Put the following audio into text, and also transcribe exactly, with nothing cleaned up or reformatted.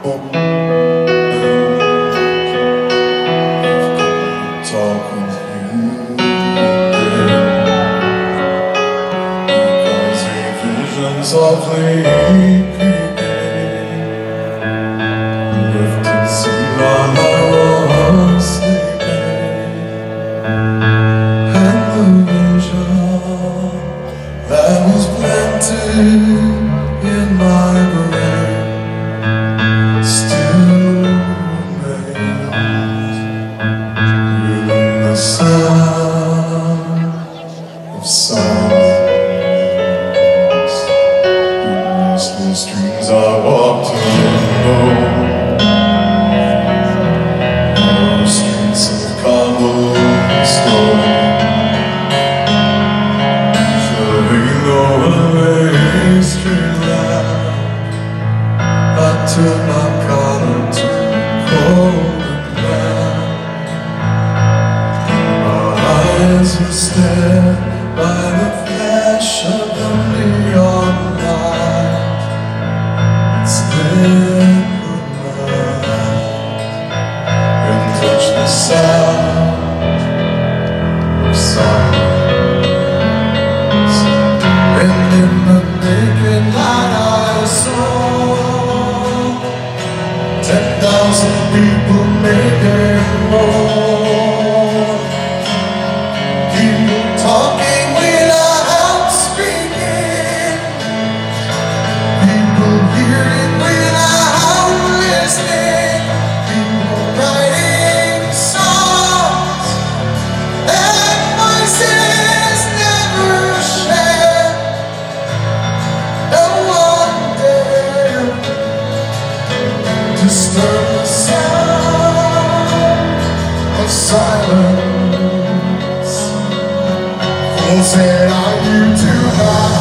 talk with you because a vision softly creeping left to see while I was sleeping, and the vision that was planted in my brain still remains within the sound of silence. In restless dreams I walked alone, narrow streets of cobblestone, shoving over a street lamp. I turned my collar to cold and black. My eyes were stared by the flash of the neon light. It's lit the night and touched the sound of silence. And in the naked light I saw ten thousand people, maybe more, people talking without speaking, people hearing without listening, people writing songs and voices never shared. And one day disturb the sound of silence. Fools said, are you too high?